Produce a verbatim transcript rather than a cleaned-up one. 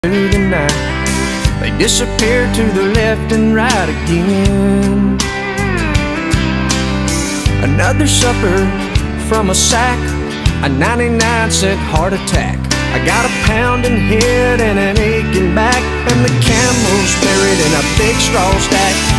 through the night. They disappear to the left and right again. Another supper from a sack, a ninety-nine cent heart attack. I got a pounding head and an aching back, and the camel's buried in a big straw stack.